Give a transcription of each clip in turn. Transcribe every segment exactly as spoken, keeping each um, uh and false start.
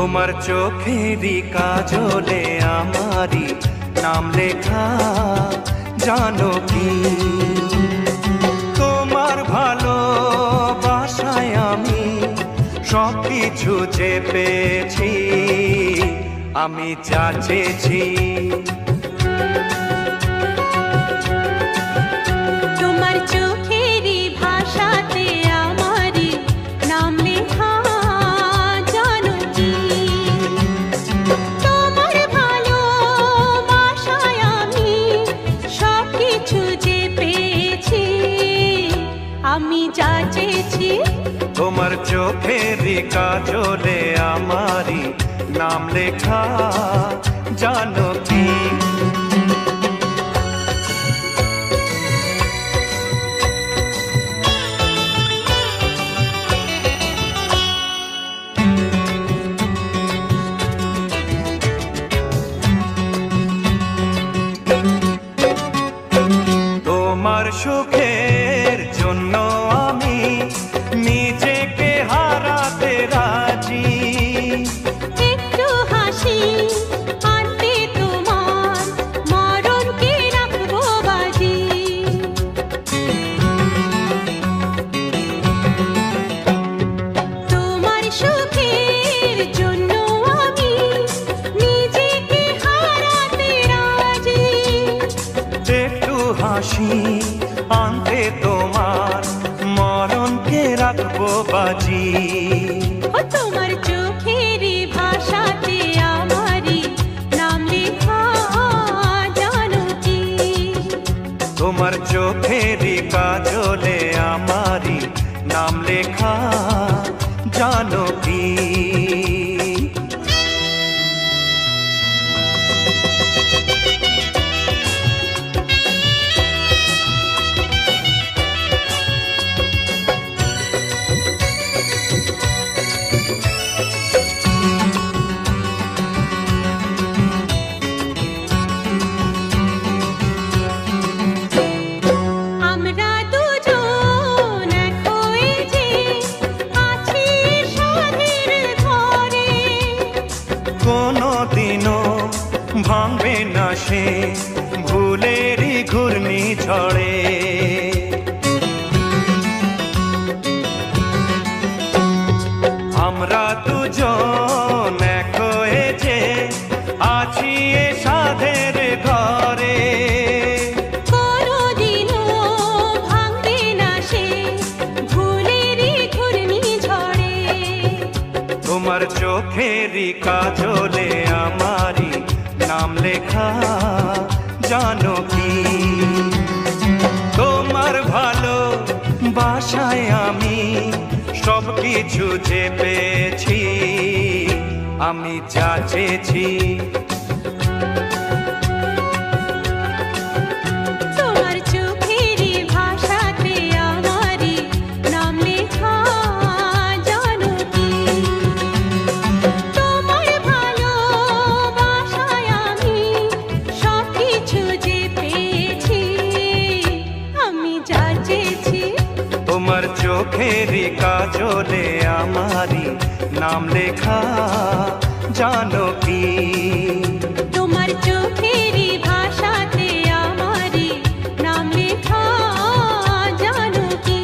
তোমার চোখেরই কাজলে আমারি নাম লেখা জানো কি তোমার ভালোবাসায় আমি সব কিছু যে পেয়েছি আমি যা চেয়েছি তোমার চোখেরই ভাষাতে আমারি নাম লেখা জানো কি তোমার ভালোবাসায় আমি সব কিছু যে পেয়েছি আমি যা চেয়েছি তোমার চোখেরই কাজলে আমারি নাম লেখা জানো কি তোমার সুখের জন্য আমি নিজেকে হারাতে রাজি একটু হাসি আনতে তোমার মরণকে রাখবো বাজি তোমার সুখের জন্য আমি নিজেকে হারাতে রাজি একটু হাসি আনতে তোমার মরণকে রাখবো বাজি ও তোমার চোখেরই ভাষাতে আমারি নাম লেখা জানো কি তোমার চোখেরই কাজলে আমারি নাম লেখা জানো কি আমরা দুজন এক হয়ে যে আছি সাধের ঘরে কোনোদিনও ভাঙবে না সে ভুলেরই ঘূর্ণি ঝড়ে আমরা দুজন এক হয়ে যে আছি এ সাধের ঘরে কোনোদিনও ভাঙবে না সে ভুলেরই ঘূর্ণি ঝড়ে তোমার চোখেরই কাজলে আমারি নাম লেখা জানো কি তোমার ভালো বাসায় আমি সব কিছু যে পেয়েছি আমি যা চেয়েছি তোমার চোখেরই ভাষাতে আমারি নাম লেখা জানো কি তোমার ভালোবাসায় আমি সব কিছু যে পেয়েছি আমি যা চেয়েছি তোমার চোখেরই কাজলে আমারি নাম লেখা জানো কি তোমার চোখেরই ভাষাতে আমারি নাম লেখা জানো কি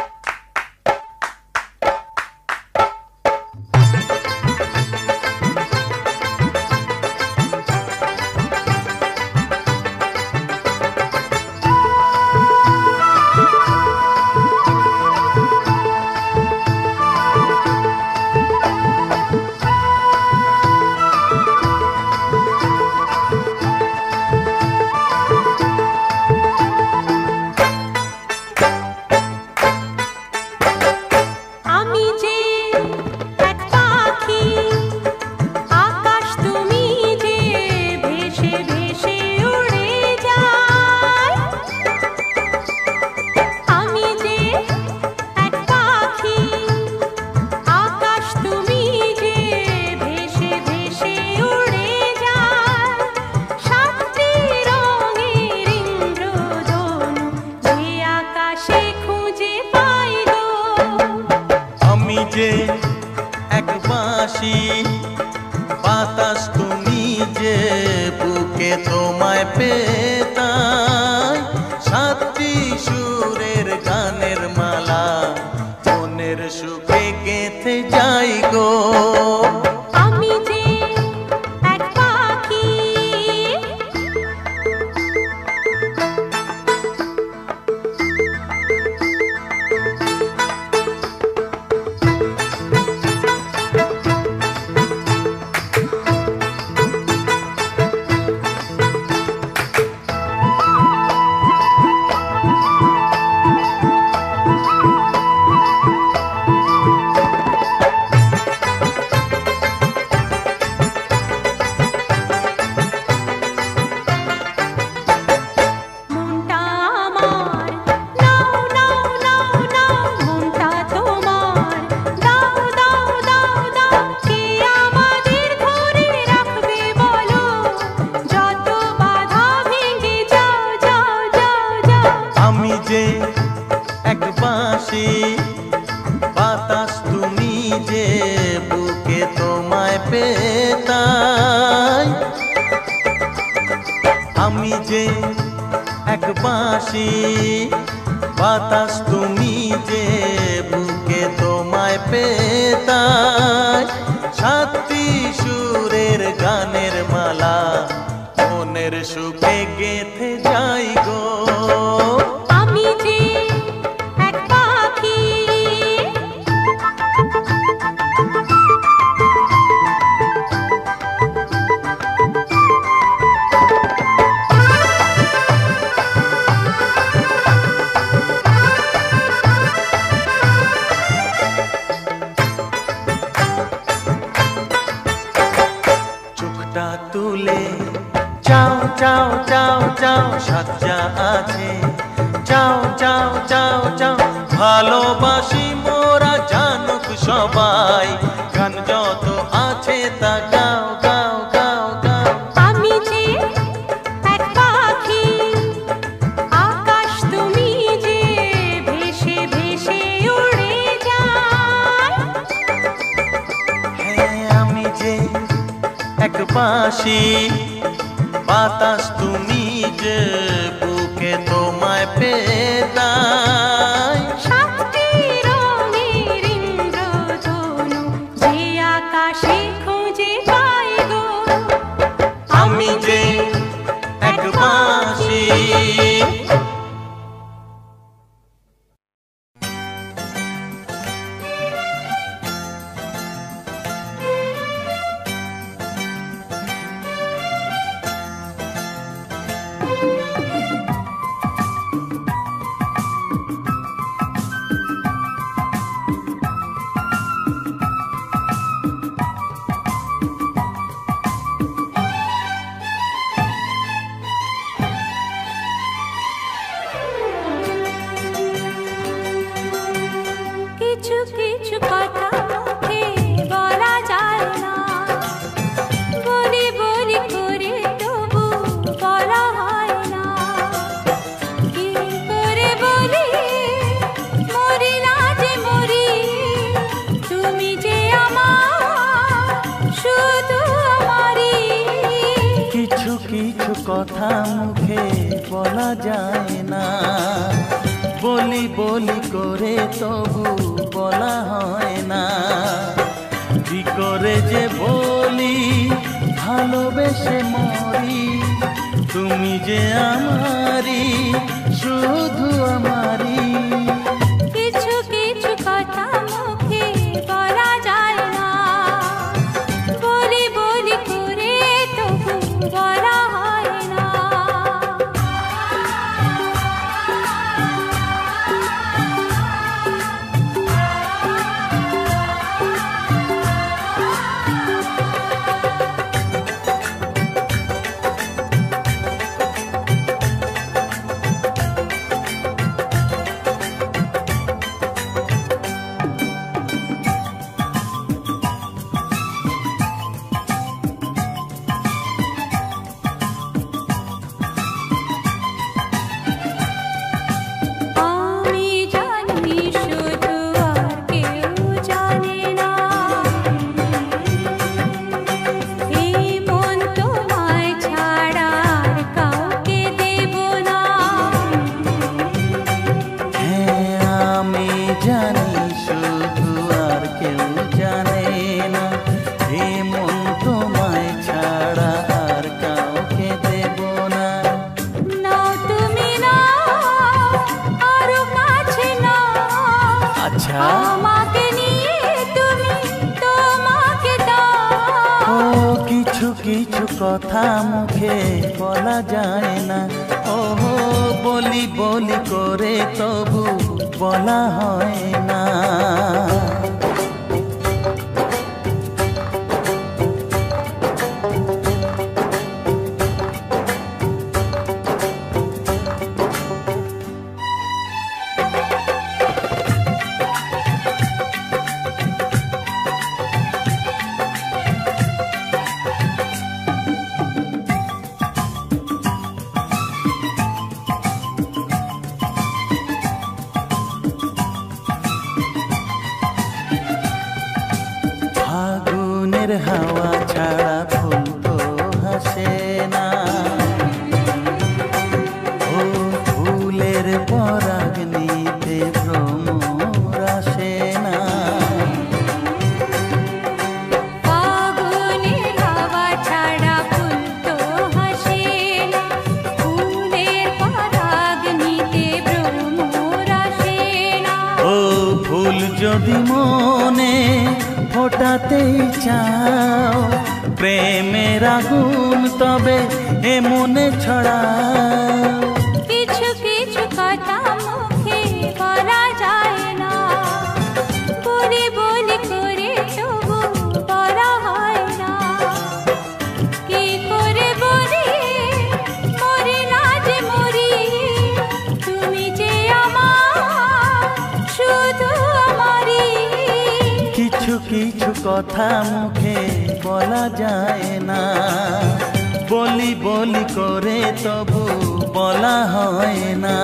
তোমার বাঁশি বাতাস তুমি যে বুকে তোমায় পেতাই সাতটি সুরের গানের মালা মনের সুখে গেঁথে যাই গো আমি যে এক পাখি বাতাস তুমি যে বুকে তোমায় পেতাই আমি যে এক বাঁশি বাতাস তুমি যে বুকে তোমায় পেতাই সাতটি সুরের গানের মালা মনের সুখে গেঁথে যাই গো আমি যে এক পাখি চোখটা তুলে চাও চাও চাও চাও সাজ্জা আছে চাও চাও চাও চাও ভালোবাসি মোরা জানুক সবাই গান যত আছে তা গাও গাও গাও গাও আমি যে এক পাখি আকাশ তুমি যে ভেসে ভেসে উড়ে যায় হ্যাঁ আমি যে এক বাঁশি বাতাস তুমি যে বুকে তোমায় পেতাই সাতটি রঙের ইন্দ্রধনু যে আকাশে খুঁজে পাই গো আমি যে এক বাঁশি কিছু কিছু কথা মুখে বলা যায় না বলি বলি করে তবু বলা হয় না কি করে বলি মরি না যে মরি তুমি যে আমার শুধু আমারই কিছু কিছু কথা মুখে বলা যায় না বলি বলি করে তবু বলা হয় না কি করে যে বলি ভালোবেসে মরি তুমি যে আমারই শুধু আমারই কিছু কিছু কথা মুখে বলা যায় না বলি বলি করে তবু বলা হয় না কথা মুখে বলা যায় না, ওহো বলি বলি করে তবু বলা হয় না। ফাগুনের হাওয়া ছাড়া ফুল তো হাসে না, ও ফুলের পরাগ নিতে ভ্রমর আসে না। ফাগুনের হাওয়া ছাড়া ফুল তো হাসে না, ফুলের পরাগ নিতে ভ্রমর আসে না। ও ফুল যদি মনে ফোটাতেই চাও প্রেমের আগুন, তবে এ মনে ছড়াও। কিছু কিছু কথা মুখে বলা যায় না, বলি বলি করে তবু বলা হয় না। কি করে বলি মরি না যে মরি, তুমি যে আমার শুধু আমারই। কিছু কিছু কথা মুখে বলা যায় না, বলি বলি করে তবু বলা হয় না।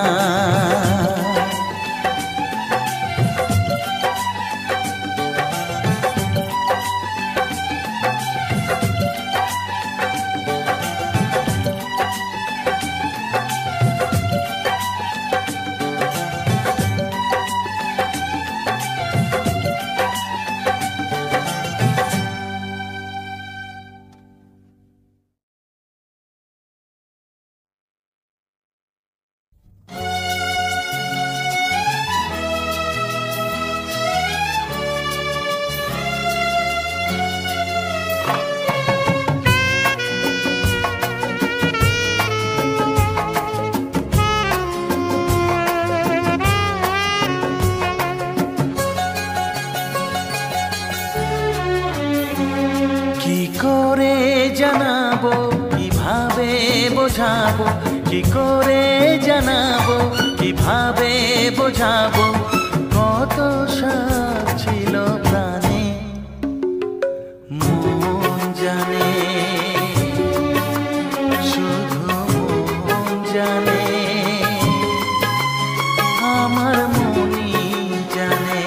জানাবো কিভাবে বোঝাবো, কি করে জানাবো কিভাবে বোঝাবো, কত সাথ ছিল প্রাণে মন জানে, শুধু মন জানে, আমার মনই জানে।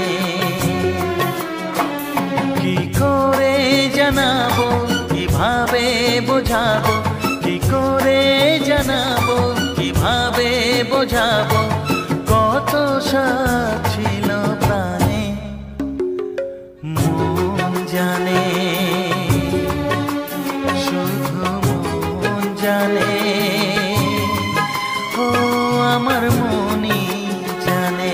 কি করে জানাবো কিভাবে বোঝাবো, কি করে জানাবো কিভাবে বোঝাবো, কত সাথ ছিল প্রাণে মন জানে, শুধু মন জানে, ও আমার মনই জানে।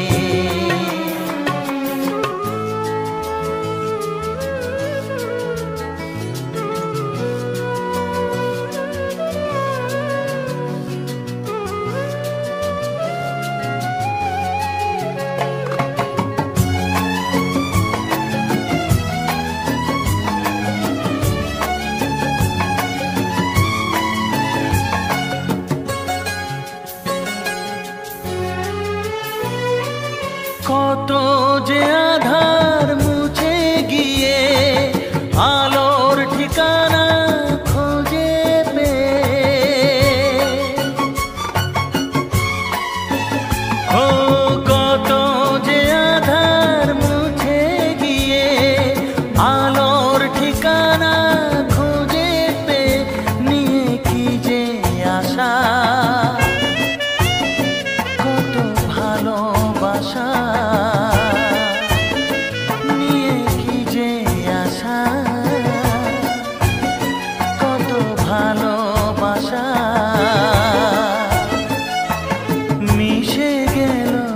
কত যে আধার মুছে গিয়ে আলোর ঠিকানা খোঁজে পেয়ে, ও কত যে আধার মুছে গিয়ে আলোর ঠিকানা খোঁজে পেয়ে, নিয়ে কি যে আশা, কত ভালোবাসা নিয়ে কি যে আশা, কত ভালোবাসা মিশে গেল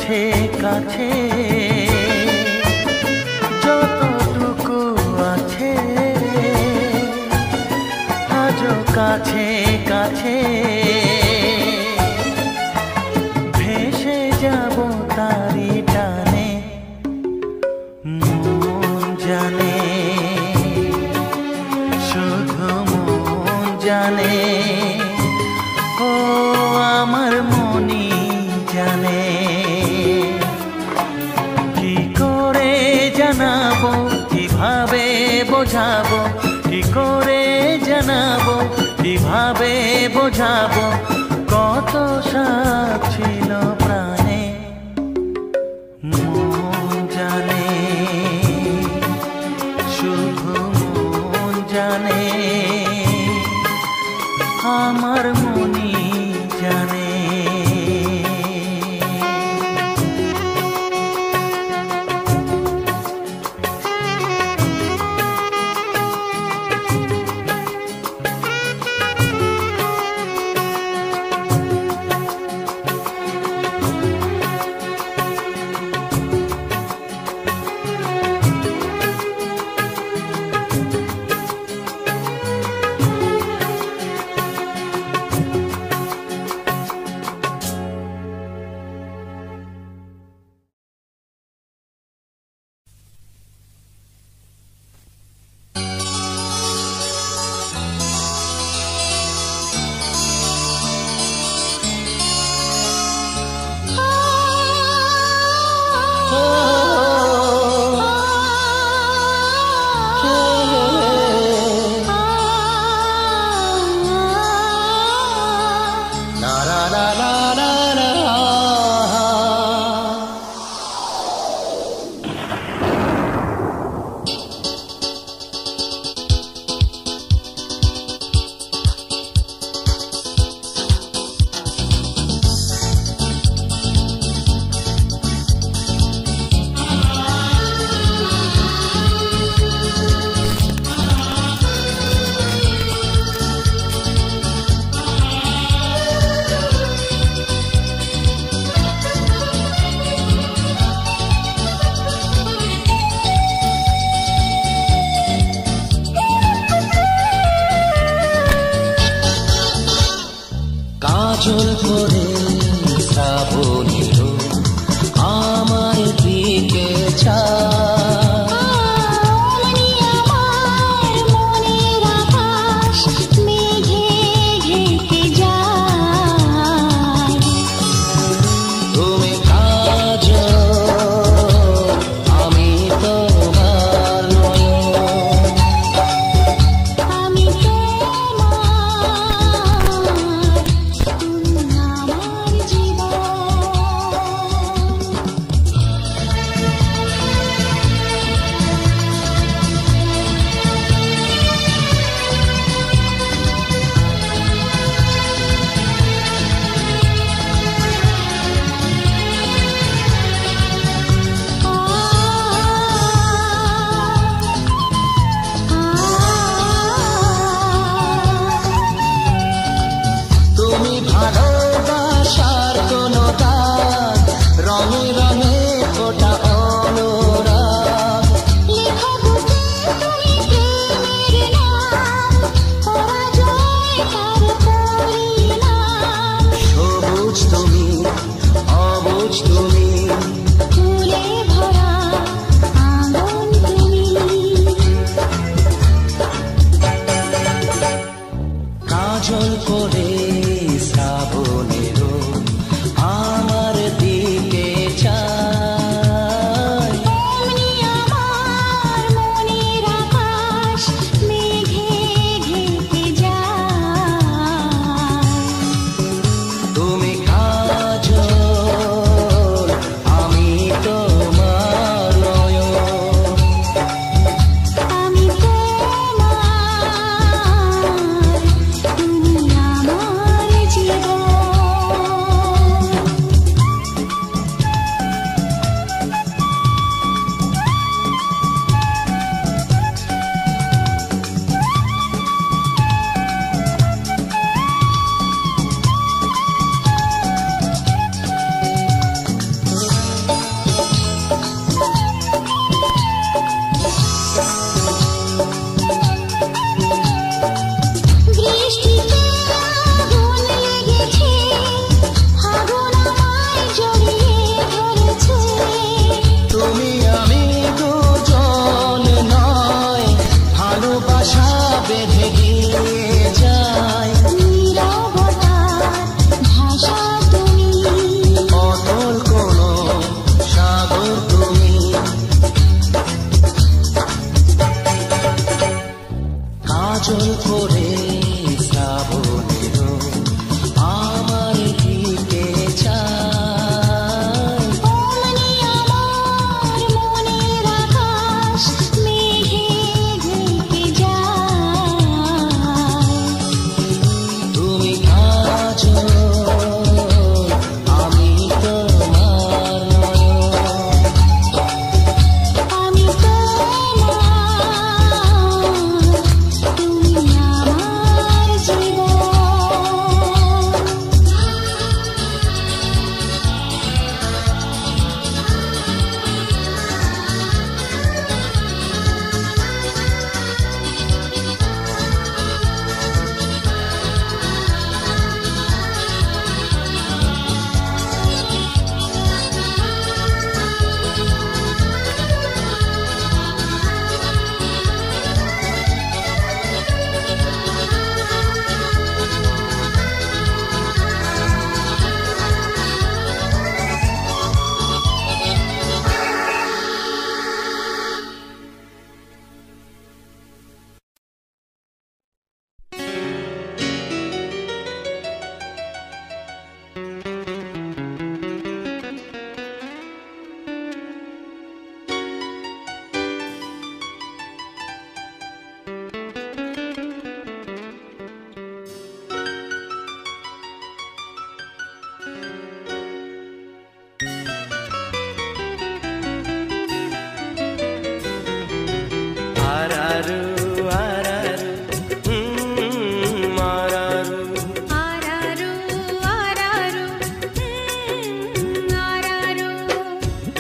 কাছে কাছে যতটুকু আছে আজও কাছে কাছে ভেসে যাব তারি টানে মন জানে শুধু মন জানে ও আমার মনই জানে কি করে জানাবো কিভাবে বোঝাবো কি করে জানাবো কিভাবে বোঝাবো কত সাথ ছিল প্রাণে মন জানে শুধু মন জানে আমার মনই জানে কাজল করে শ্রাবণীর আমার দিকে তুমি কাজল আমি তোমার আমি আমার জীবন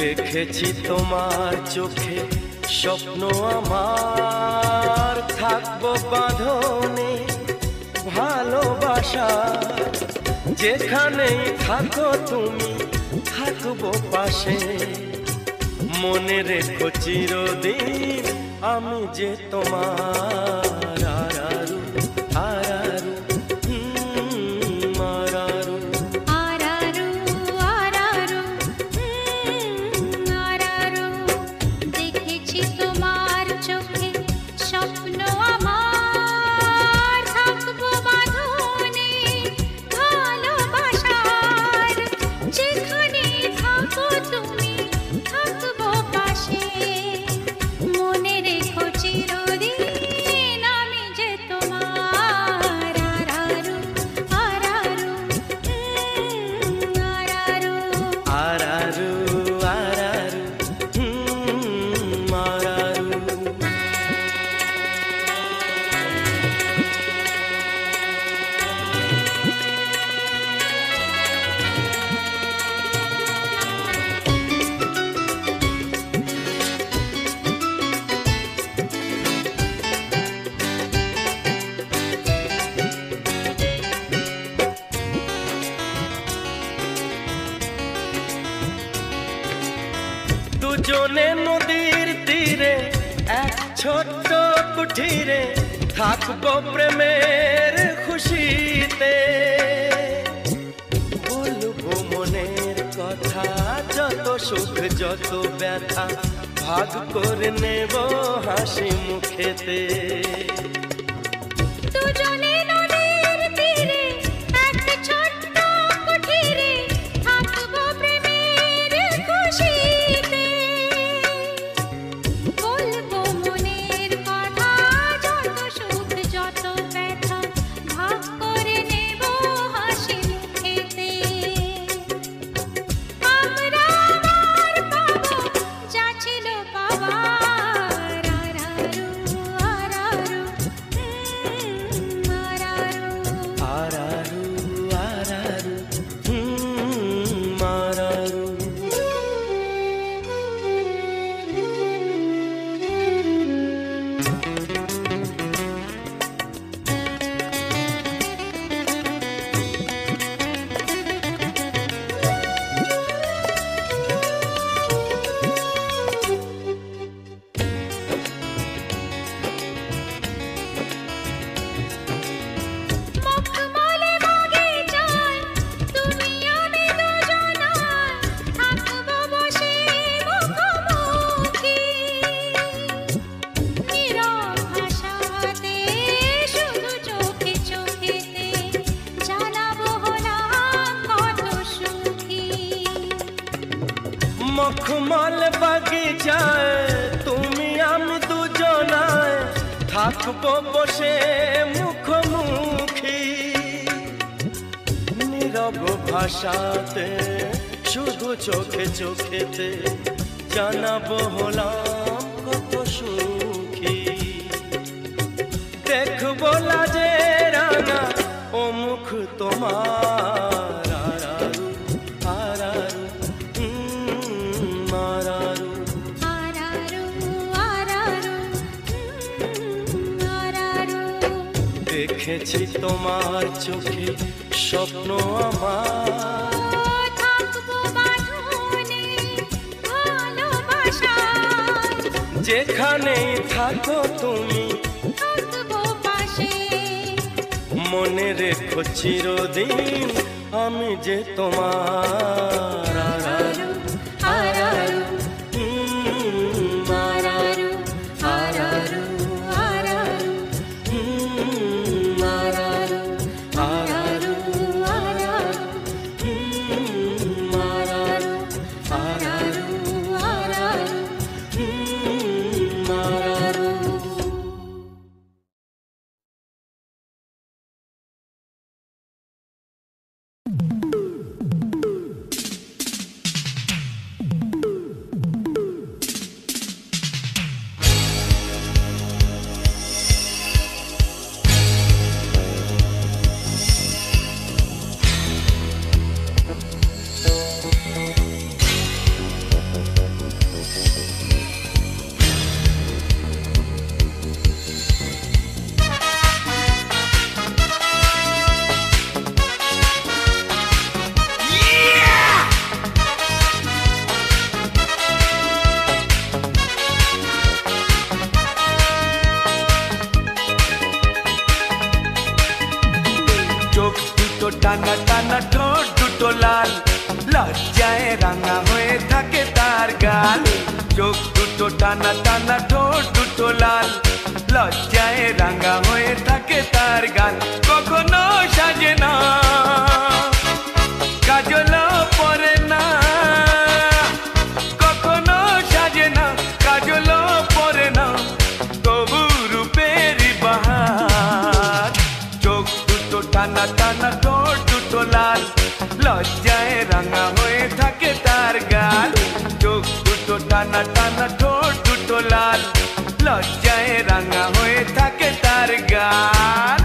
দেখেছি তোমার চোখে স্বপ্ন আমার, থাকবো বাঁধনে ভালোবাসা, যেখানেই থাকো তুমি থাকবো পাশে, মনে রেখো চিরদিন আমি যে তোমার। আরারু আরারু হুম, আরারু আরারু আরারু হুম, আরারু। দেখেছি তোমার চোখে স্বপ্ন আমার, থাকবো বাঁধনে ভালোবাসার, যেখানে থাকো তুমি থাকবো পাশে, মনে রেখো চিরদিন আমি যে তোমার। আরারু আরারু হুম, আরারু। আরারু আরারু হুম, আরারু। দুজনে নদীর তীরে এক ছোট্ট কুঠিরে থাকবো প্রেমের খুশিতে, বলবো মনের কথা যত সুখ যত ব্যথা, ভাগ করে নেব হাসি মুখেতে। দুজনে নদীর তীরে এক ছোট্ট কুঠিরে থাকবো প্রেমের খুশিতে, বলবো মনের কথা যত সুখ যত ব্যথা, ভাগ করে নেব হাসি মুখেতে। আমরা আবার পাবো যা ছিল পাবার। আরারু আরারু হুম, আরারু। আরারু আরারু হুম, আরারু। মখমলে বাগিচায় তুমি আমি দুজনায় থাকবো বসে মুখোমুখি, নীরব ভাষাতে শুধু চোখে চোখেতে জানাবো হলাম কত সুখী। মখমল বাগিচায় তুমি আমি দুজনায় থাকবো বসে মুখোমুখি, নীরব ভাষাতে শুধু চোখে চোখেতে জানাবো হলাম কত সুখী। দেখবো লাজে রাঙা ও মুখ তোমার। আরারু আরারু হুম, আরারু আরারু আরারু হুম, আরারু। দেখেছি তোমার চোখে স্বপ্ন আমার, থাকবো বাঁধনে ভালোবাসার, যেখানেই থাকো তুমি থাকবো পাশে, মনে রেখো চিরদিন আমি যে তোমার। আরারু আরারু হুম, আরারু আরারু আরারু হুম, আরারু আরারু আরারু হুম, আরারু আরারু আরারু হুম, আরারু। টানা টানা ঠোঁট দুটো লাল, লজ্জায় রাঙা হয়ে থাকে তার গাল। চোখ দুটো টানা টানা ঠোঁট দুটো লাল, লজ্জায় রাঙা হয়ে থাকে তার গাল। কখনো সাজে না, কাজল পরে না, কখনো সাজে না, কাজল পরে না, তবু রূপের বাহার। চোখ দুটো টানা টানা ঠোঁট দুটো লাল, লজ্জায় রাঙা হয়ে থাকে তার গাল। চোখ দুটো টানা টানা ঠোঁট দুটো লাল, লজ্জায় রাঙা হয়ে থাকে তার গাল।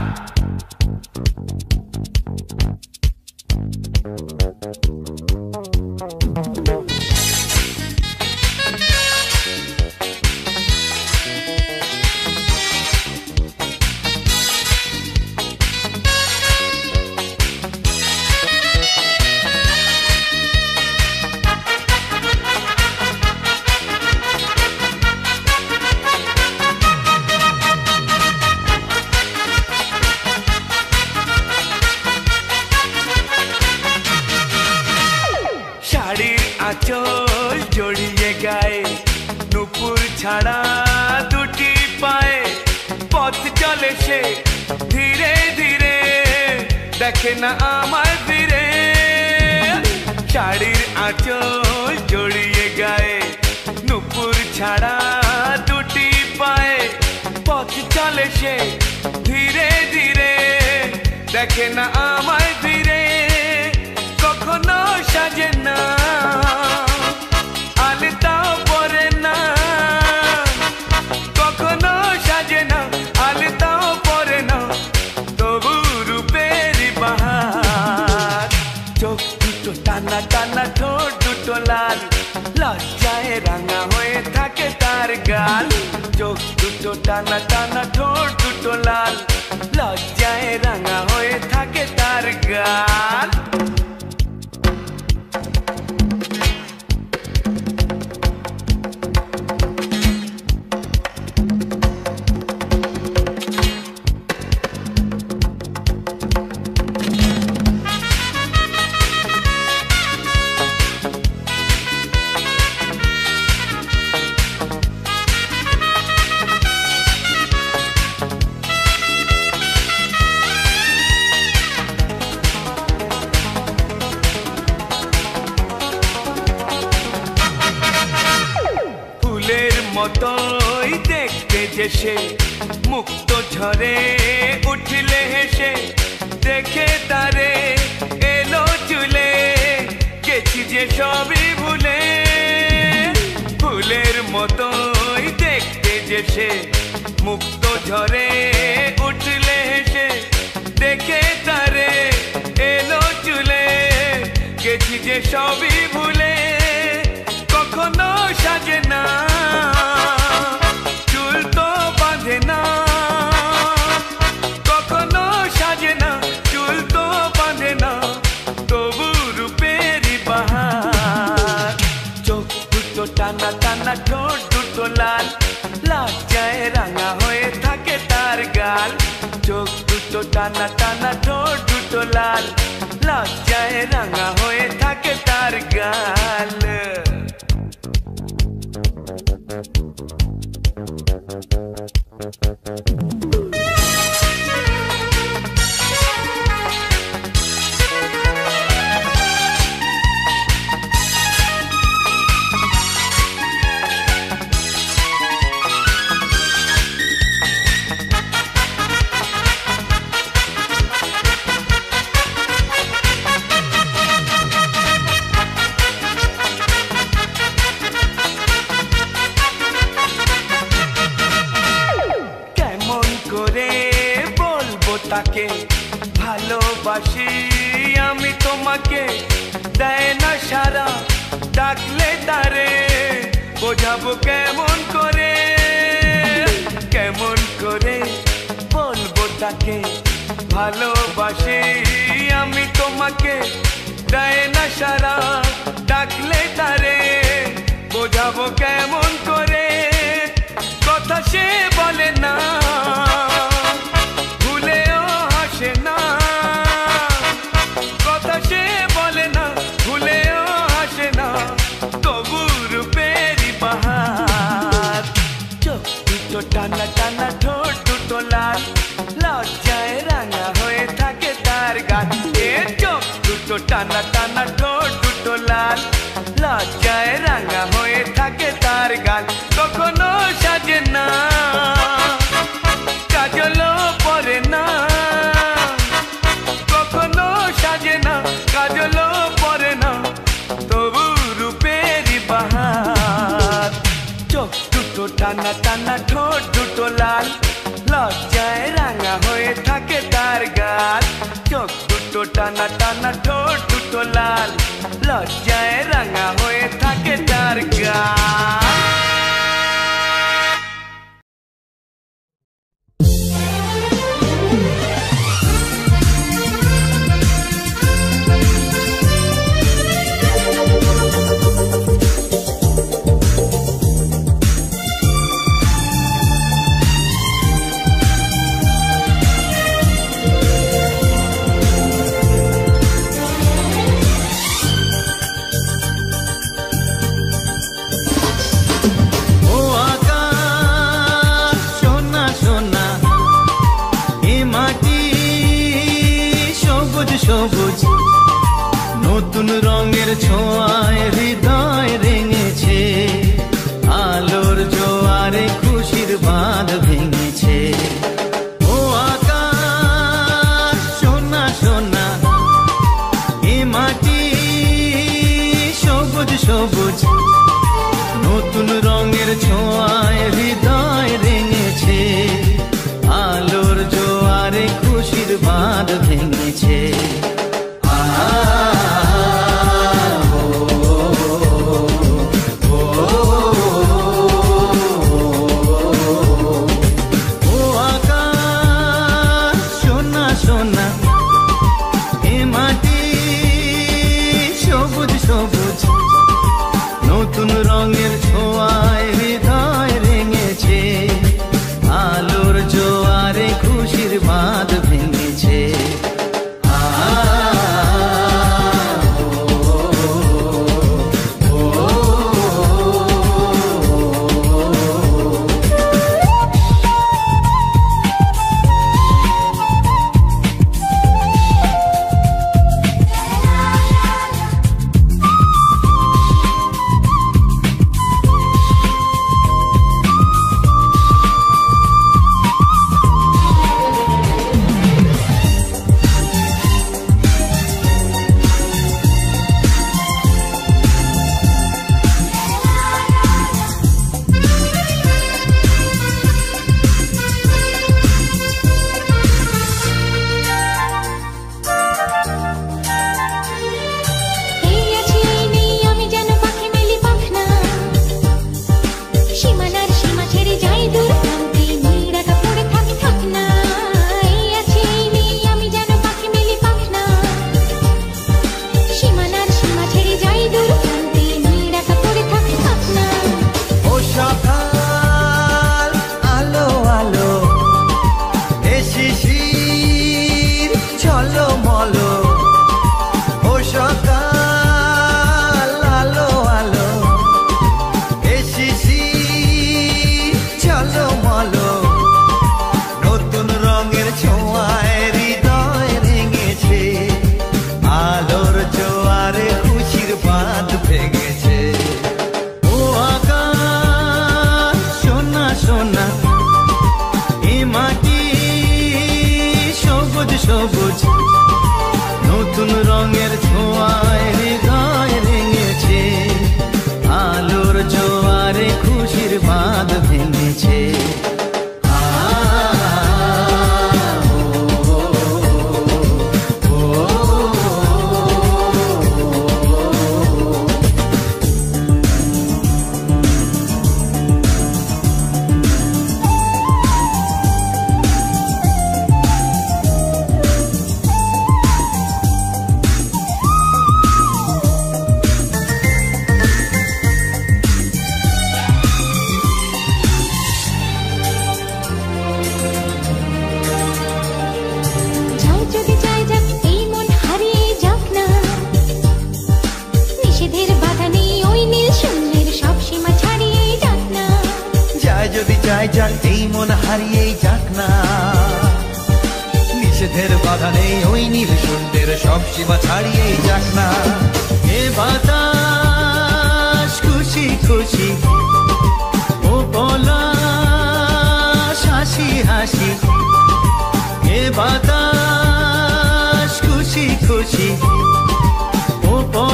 শাড়ির আঁচল জড়িয়ে গায়ে, নুপুর ছাড়া দুটি পায়ে, পথ চলে সে ধীরে ধীরে, দেখে না আমার ধীরে। শাড়ির আঁচল জড়িয়ে গায়ে, নুপুর ছাড়া দুটি পায়ে, পথ চলে সে ধীরে ধীরে, দেখে না আমার ধীরে। কখনো সাজে না, আলতাও পরে না, কখনো সাজে না, আলতাও পরে না, তবু রূপের বাহার। চোখ দুটো টানা টানা ঠোঁট দুটো লাল, লজ্জায় রাঙা হয়ে থাকে তার গাল। চোখ দুটো টানা টানা ঠোঁট দুটো লাল, লজ্জায় রাঙা হয়ে থাকে তার গাল। মতোই দেখতে যে সে, মুক্ত ঝরে উঠলে হেসে, দেখে তারে এলো চুলে, গেছি যে সবই ভুলে। ফুলের মতোই দেখতে যে সে, মুক্ত ঝরে উঠলে হেসে, দেখে তারে এলো চুলে, গেছি যে সবই ভুলে। কখনো সাজে না, চুল তো বাঁধে না, কখনো সাজে না, চুল তো বাঁধে না, তবু রূপের বাহার। চোখ দুটো টানা টানা ঠোঁট দুটো লাল, লজ্জায় রাঙা হয়ে থাকে তার গাল। চোখ দুটো টানা টানা ঠোঁট দুটো লাল, লজ্জায় রাঙা হয়ে থাকে তার গাল। তাকে ভালোবাসি আমি তোমাকে, দেয় না সারা ডাকলে তারে, বোঝাবো কেমন করে, কেমন করে বলবো তাকে ভালোবাসি আমি তোমাকে, দেয় না সারা ডাকলে তারে, বোঝাবো কেমন করে, কথা সে বলে না, ভুলেও হাসে না, দুটো টানা টানা ঠোঁট দুটো লাল লজ্জায় রাঙা হয়ে থাকে তার গাল এ চোখ দুটো টানা টানা ঠোঁট দুটো লাল লজ্জায় রাঙা হয়ে থাকে তার গাল কখনো সাজে না কাজলও পরে না কখনো সাজে না কাজলও পরে না তবু রূপেরই বাহার চোখ দুটো টানা টানা ঠোঁট দুটো লাল লজ্জায় রাঙা হয়ে থাকে তার গাল চোখ দুটো টানা টানা ঠোঁট দুটো লাল লজ্জায় রাঙা হয়ে থাকে তার গাল যায় যাক এই মন হারিয়েই যাক না, নিষেধের বাধা নেই ওই নীল সুন্দর সব সীমা ছাড়িয়েই যাক না। এ বাতাস খুশি খুশি, ও পলাশ হাসি হাসি, এ বাতাস খুশি খুশি, ও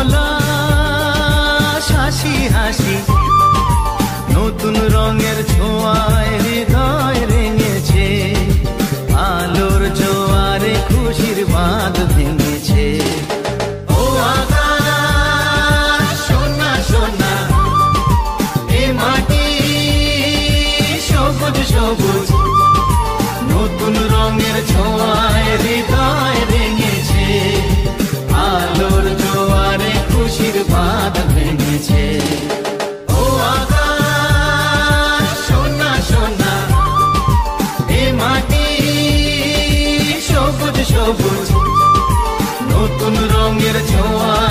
পলাশ হাসি হাসি, নতুন রঙের ছোঁয়ায় হৃদয় রেঙেছে, আলোর জোয়ারে খুশির বাঁধ ভেঙেছে। ও আকাশ সোনা সোনা, এ মাটি সবুজ সবুজ, নতুন রঙের ছোঁয়ায় হৃদয় রেঙেছে, আলোর জোয়ারে খুশির বাঁধ ভেঙেছে। ও আকাশ সোনা সোনা, এ মাটি সবুজ সবুজ, নতুন রঙের ছোঁয়া